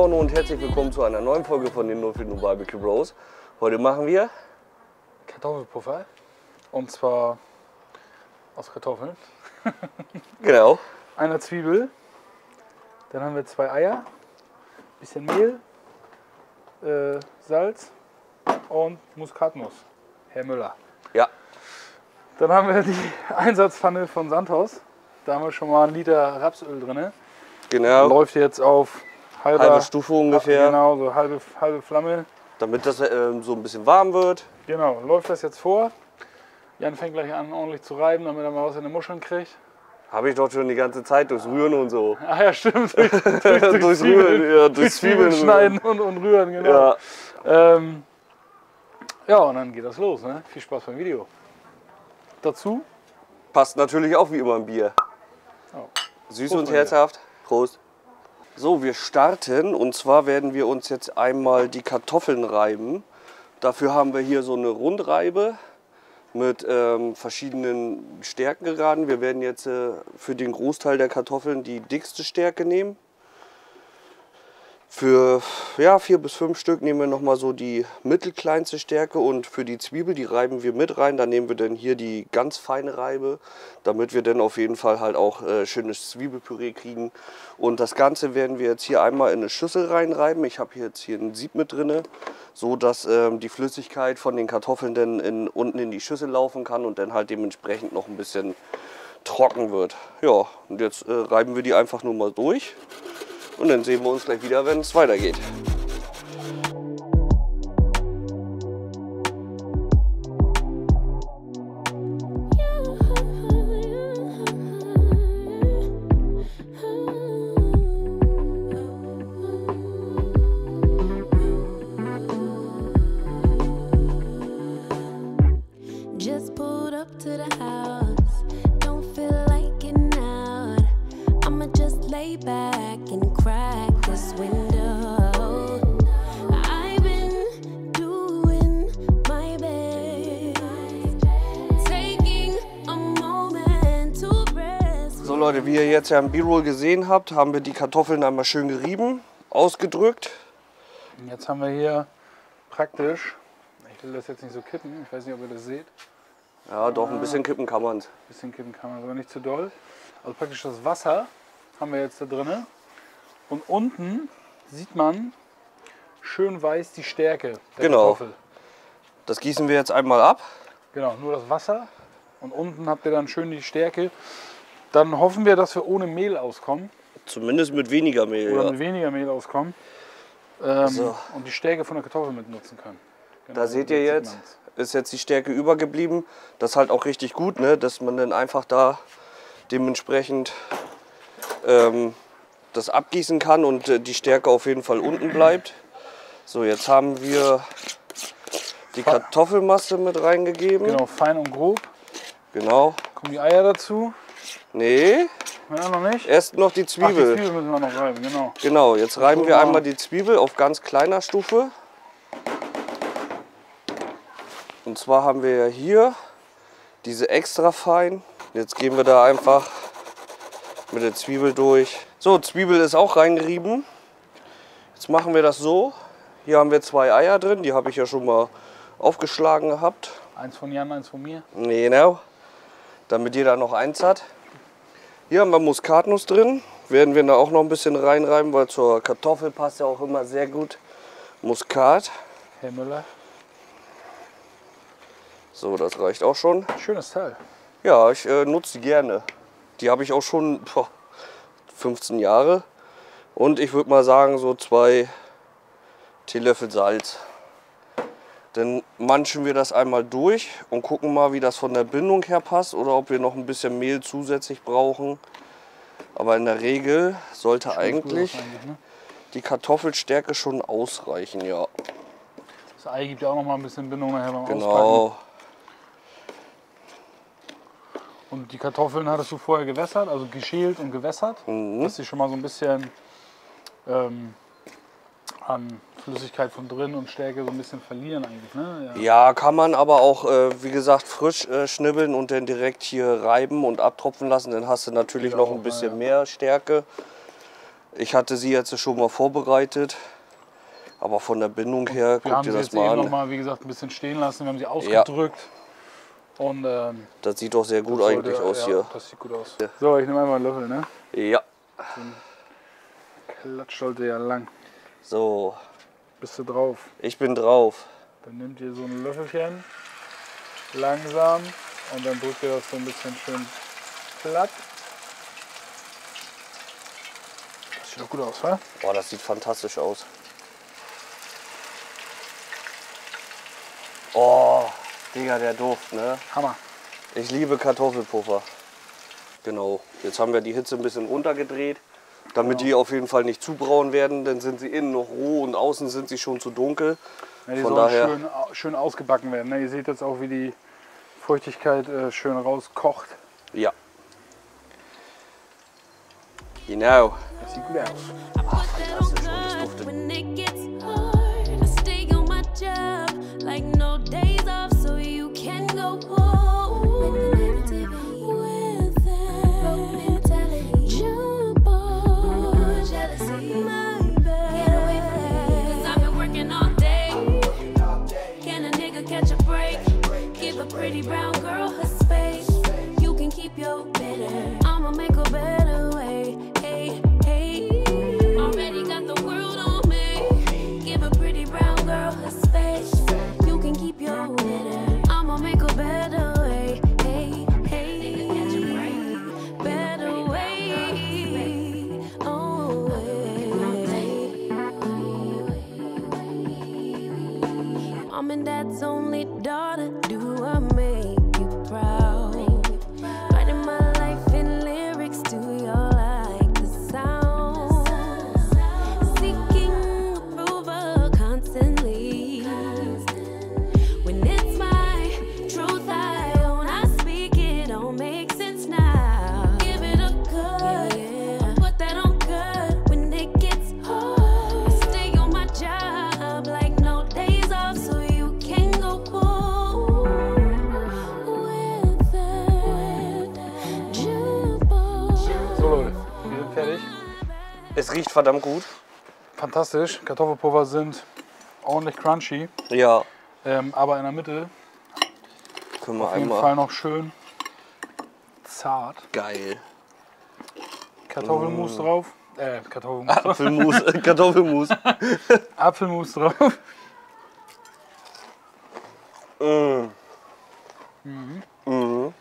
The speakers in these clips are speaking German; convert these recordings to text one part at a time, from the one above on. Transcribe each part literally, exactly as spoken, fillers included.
Moin und herzlich willkommen zu einer neuen Folge von den null vier null Barbecue Bros. Heute machen wir Kartoffelpuffer, und zwar aus Kartoffeln. genau Eine Zwiebel, dann haben wir zwei Eier, bisschen Mehl, äh, Salz und Muskatnuss, Herr Müller. Ja. Dann haben wir die Einsatzpfanne von Sandhaus, da haben wir schon mal einen Liter Rapsöl drin. Genau. Läuft jetzt auf halber, halbe Stufe ungefähr. Genau, so halbe, halbe Flamme. Damit das äh, so ein bisschen warm wird. Genau, läuft das jetzt vor. Jan fängt gleich an, ordentlich zu reiben, damit er mal was in den Muscheln kriegt. Habe ich doch schon die ganze Zeit durchs Rühren und so. Ach ja, stimmt. Durch, durch, durch durchs Zwiebeln, Rühren, ja, durch Zwiebeln schneiden und, und rühren, genau. Ja. Ähm, ja, und dann geht das los. Ne? Viel Spaß beim Video. Dazu Passt natürlich auch wie immer ein Bier. oh. Süß Prost, und mein herzhaft. Prost. So, wir starten und zwar werden wir uns jetzt einmal die Kartoffeln reiben. Dafür haben wir hier so eine Rundreibe mit ähm, verschiedenen Stärkengraden. Wir werden jetzt äh, für den Großteil der Kartoffeln die dickste Stärke nehmen. Für ja, vier bis fünf Stück nehmen wir nochmal so die mittelkleinste Stärke und für die Zwiebel, die reiben wir mit rein. Da nehmen wir dann hier die ganz feine Reibe, damit wir dann auf jeden Fall halt auch äh, schönes Zwiebelpüree kriegen. Und das Ganze werden wir jetzt hier einmal in eine Schüssel reinreiben. Ich habe jetzt hier ein Sieb mit drin, so dass ähm, die Flüssigkeit von den Kartoffeln dann in, unten in die Schüssel laufen kann und dann halt dementsprechend noch ein bisschen trocken wird. Ja, und jetzt äh, reiben wir die einfach nur mal durch. Und dann sehen wir uns gleich wieder, wenn es weitergeht. Just pulled up to the house. Don't feel like getting out. I'ma just lay back and crack this window. I've been doing my best, taking a moment to rest. So Leute, wie ihr jetzt ja im B-Roll gesehen habt, haben wir die Kartoffeln einmal schön gerieben, ausgedrückt. Und jetzt haben wir hier praktisch, ich will das jetzt nicht so kippen, ich weiß nicht, ob ihr das seht. Ja, doch, ein bisschen kippen kann man es. Ein bisschen kippen kann man, aber nicht zu doll. Also praktisch das Wasser haben wir jetzt da drin. Und unten sieht man schön weiß die Stärke der Genau. Kartoffel. Das gießen wir jetzt einmal ab. Genau, nur das Wasser. Und unten habt ihr dann schön die Stärke. Dann hoffen wir, dass wir ohne Mehl auskommen. Zumindest mit weniger Mehl. Oder Ja. mit weniger Mehl auskommen. Ähm, So. Und die Stärke von der Kartoffel mit nutzen können. Genau, Da seht ihr jetzt jetzt, sieht man's. ist jetzt die Stärke übergeblieben. Das ist halt auch richtig gut, ne? Dass man dann einfach da dementsprechend ähm, das abgießen kann und äh, die Stärke auf jeden Fall unten bleibt. So, jetzt haben wir die Kartoffelmasse mit reingegeben. Genau, fein und grob. Genau. Kommen die Eier dazu? Nee, Ja, noch nicht. erst noch die Ach, die Zwiebel. Zwiebel müssen wir noch reiben, genau. Genau, jetzt reiben wir mal. einmal die Zwiebel auf ganz kleiner Stufe. Und zwar haben wir ja hier diese extra fein. Jetzt gehen wir da einfach mit der Zwiebel durch. So, Zwiebel ist auch reingerieben. Jetzt machen wir das so. Hier haben wir zwei Eier drin, die habe ich ja schon mal aufgeschlagen gehabt. Eins von Jan, eins von mir. Genau, damit jeder noch eins hat. Hier haben wir Muskatnuss drin. Werden wir da auch noch ein bisschen reinreiben, weil zur Kartoffel passt ja auch immer sehr gut Muskat. Herr Müller. So, das reicht auch schon. Schönes Teil. Ja, ich äh, nutze die gerne. Die habe ich auch schon boah, fünfzehn Jahre. Und ich würde mal sagen, so zwei Teelöffel Salz. Dann manchen wir das einmal durch und gucken mal, wie das von der Bindung her passt oder ob wir noch ein bisschen Mehl zusätzlich brauchen. Aber in der Regel sollte eigentlich eigentlich, ne? die Kartoffelstärke schon ausreichen, ja. Das Ei gibt ja auch noch mal ein bisschen Bindung nachher beim Auspacken. Genau. Und die Kartoffeln hattest du vorher gewässert, also geschält und gewässert, Mhm. dass sie schon mal so ein bisschen ähm, an Flüssigkeit von drin und Stärke so ein bisschen verlieren eigentlich, ne? Ja. Ja, kann man aber auch, äh, wie gesagt, frisch äh, schnibbeln und dann direkt hier reiben und abtropfen lassen. Dann hast du natürlich Ja, noch auch, ein bisschen ja. mehr Stärke. Ich hatte sie jetzt schon mal vorbereitet, aber von der Bindung her, Wir guck haben dir sie das jetzt mal eben an. noch mal, wie gesagt, ein bisschen stehen lassen. Wir haben sie ausgedrückt. Und, ähm, Das sieht doch sehr gut das eigentlich sollte- aus ja, hier. Das sieht gut aus. So, ich nehme einmal einen Löffel, ne? Ja. Klatsch sollte ja lang. So, Bist du drauf? ich bin drauf. Dann nehmt ihr so ein Löffelchen, langsam, und dann drückt ihr das so ein bisschen schön platt. Das sieht doch gut aus, wa? Boah, das sieht fantastisch aus. Oh, Digga, der Duft, ne? Hammer. Ich liebe Kartoffelpuffer. Genau. Jetzt haben wir die Hitze ein bisschen runtergedreht, damit die auf jeden Fall nicht zu braun werden. Dann sind sie innen noch roh und außen sind sie schon zu dunkel. Ja, die Von sollen daher- schön, au- schön ausgebacken werden. Ne? Ihr seht jetzt auch, wie die Feuchtigkeit äh, schön rauskocht. Ja. Genau. Das sieht gut aus. Fantastisch. Und es duftet. When it gets hard, I stay on my job like no days off, so you can go home. With that mentality, jump on jealousy, my bad. Get away from me, 'cause I've been working all day. Can a nigga catch a break? Give a pretty brown girl her space. You can keep your bitter. I'ma make a better way. Hey, hey. Already got the world on me. Give a pretty brown girl her space. You can keep your bitter. I'ma make a better way. Hey, hey. Better way. Oh, way. Mom and dad's only daughter, do I make you proud? Writing my life in lyrics, do you like the sound? Seeking approval constantly. When it's my truth I own, I speak it, don't make sense now. Give it a cut, put that on cut. When it gets hard, I stay on my job like no days off, so you can go home with that jump on. So Leute, wir sind fertig. Es riecht verdammt gut. Fantastisch. Kartoffelpuffer sind ordentlich crunchy, Ja. ähm, aber in der Mitte Können wir auf jeden einmal. Fall noch schön zart. Geil. Kartoffelmus drauf. Äh, Kartoffelmus drauf. Apfelmus, äh, Kartoffelmus. Apfelmus drauf. Mm. Mhm.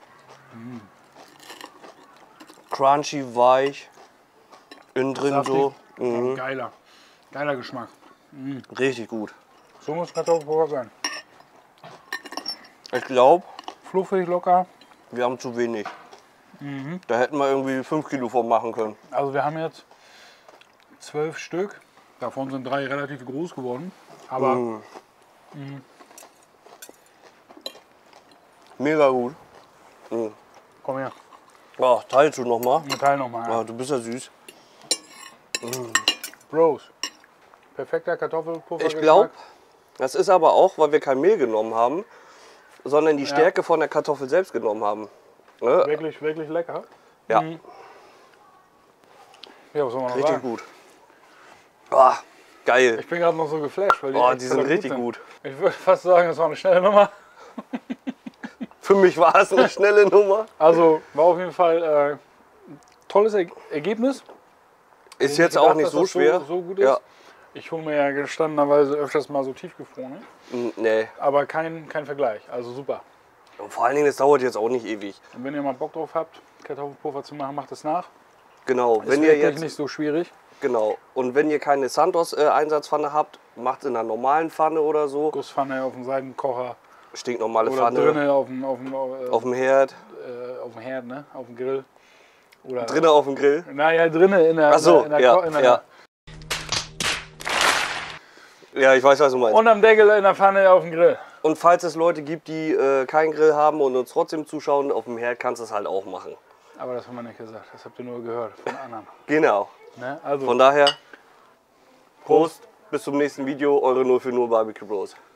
Crunchy, weich. Innen drin Saftig. so. Mhm. Geiler. Geiler Geschmack. Richtig gut. So muss Kartoffelpuffer sein. Ich glaube, Fluffig, locker. wir haben zu wenig. Da hätten wir irgendwie fünf Kilo von machen können. Also wir haben jetzt zwölf Stück. Davon sind drei relativ groß geworden. Aber Mhm. Mega gut. komm her, Oh, teilst du nochmal? wir teilen nochmal. Ja, du bist ja süß. Bros. Perfekter Kartoffelpuffer. Ich glaube, das ist aber auch, weil wir kein Mehl genommen haben, sondern die Ja. Stärke von der Kartoffel selbst genommen haben. Ne? Wirklich, wirklich lecker. Ja, Ja, was soll man noch richtig sagen? gut. Ah, geil. Ich bin gerade noch so geflasht, weil die, Oh, echt die sind verdammt richtig gut. Ich würde fast sagen, das war eine schnelle Nummer. Für mich war es eine schnelle Nummer. Also war auf jeden Fall äh, tolles er Ergebnis. Ist Ich jetzt gedacht, auch nicht dass so das schwer. So, so gut ist. Ja. Ich hole mir ja gestandenerweise öfters mal so tiefgefrorene. Mm, Nee. Aber kein, kein Vergleich. Also super. Und vor allen Dingen, es dauert jetzt auch nicht ewig. Und wenn ihr mal Bock drauf habt, Kartoffelpuffer zu machen, macht es nach. Genau, Ist wenn ihr wirklich jetzt nicht so schwierig. genau und wenn ihr keine Santos-Einsatzpfanne habt, macht es in einer normalen Pfanne oder so. Gusspfanne auf dem Seitenkocher Stinknormale oder Pfanne drinnen auf dem, auf, dem, äh, auf dem Herd, äh, auf dem Herd, ne? Auf dem Grill. Oder drinnen auf dem Grill. Naja, drinnen in der, Ach so, in der, ja, in der ja. Ja, ich weiß, was du meinst. Unterm Deckel in der Pfanne auf dem Grill. Und falls es Leute gibt, die äh, keinen Grill haben und uns trotzdem zuschauen, auf dem Herd kannst du es halt auch machen. Aber das haben wir nicht gesagt. Das habt ihr nur gehört von anderen. Genau. Ne? Also, Von daher, Prost, bis zum nächsten Video, eure null für null Barbecue Bros.